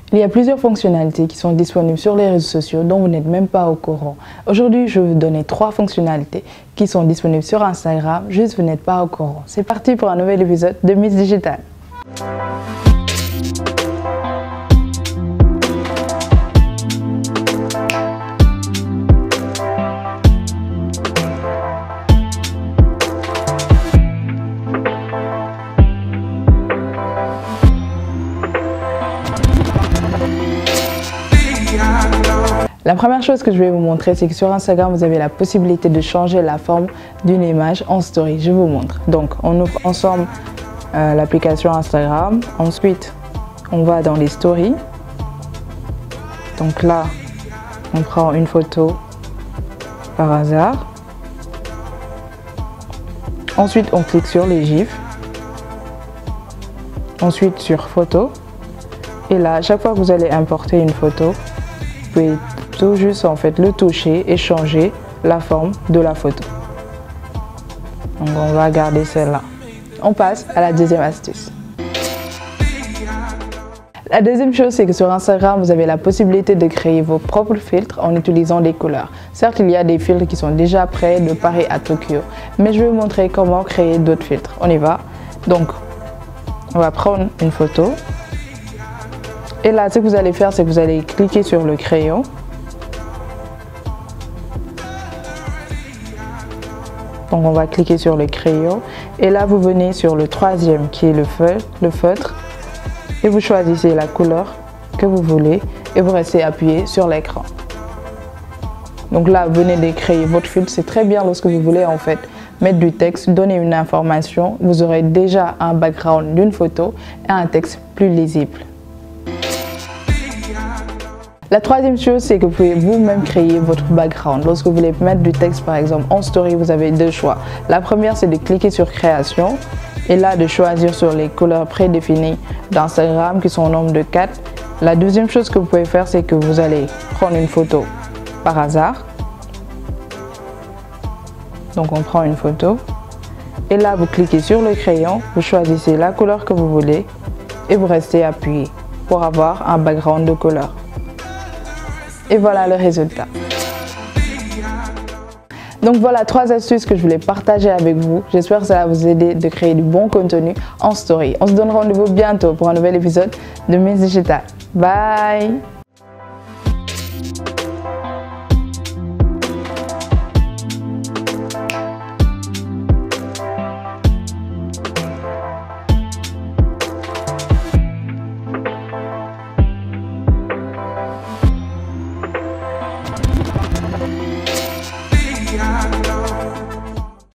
Il y a plusieurs fonctionnalités qui sont disponibles sur les réseaux sociaux dont vous n'êtes même pas au courant. Aujourd'hui, je vais vous donner 3 fonctionnalités qui sont disponibles sur Instagram, juste vous n'êtes pas au courant. C'est parti pour un nouvel épisode de Miss Digital. La première chose que je vais vous montrer, c'est que sur Instagram, vous avez la possibilité de changer la forme d'une image en story. Je vous montre. Donc, on ouvre ensemble l'application Instagram. Ensuite, on va dans les stories. Donc là, on prend une photo par hasard. Ensuite, on clique sur les gifs. Ensuite, sur photo. Et là, à chaque fois que vous allez importer une photo, vous pouvez tout juste en fait le toucher et changer la forme de la photo. Donc on va garder celle-là. On passe à la deuxième astuce. La deuxième chose, c'est que sur Instagram, vous avez la possibilité de créer vos propres filtres en utilisant des couleurs. Certes, il y a des filtres qui sont déjà prêts de Paris à Tokyo, mais je vais vous montrer comment créer d'autres filtres. On y va. Donc, on va prendre une photo. Et là, ce que vous allez faire, c'est que vous allez cliquer sur le crayon. Donc on va cliquer sur le crayon et là vous venez sur le troisième qui est le feutre et vous choisissez la couleur que vous voulez et vous restez appuyé sur l'écran. Donc là vous venez de créer votre filtre. C'est très bien lorsque vous voulez en fait mettre du texte, donner une information. Vous aurez déjà un background d'une photo et un texte plus lisible. La troisième chose, c'est que vous pouvez vous-même créer votre background. Lorsque vous voulez mettre du texte, par exemple, en story, vous avez deux choix. La première, c'est de cliquer sur création et là, de choisir sur les couleurs prédéfinies d'Instagram qui sont au nombre de 4. La deuxième chose que vous pouvez faire, c'est que vous allez prendre une photo par hasard. Donc, on prend une photo et là, vous cliquez sur le crayon, vous choisissez la couleur que vous voulez et vous restez appuyé pour avoir un background de couleur. Et voilà le résultat. Donc voilà 3 astuces que je voulais partager avec vous. J'espère que ça va vous aider de créer du bon contenu en story. On se donne rendez-vous bientôt pour un nouvel épisode de Miss Digital. Bye! Yeah.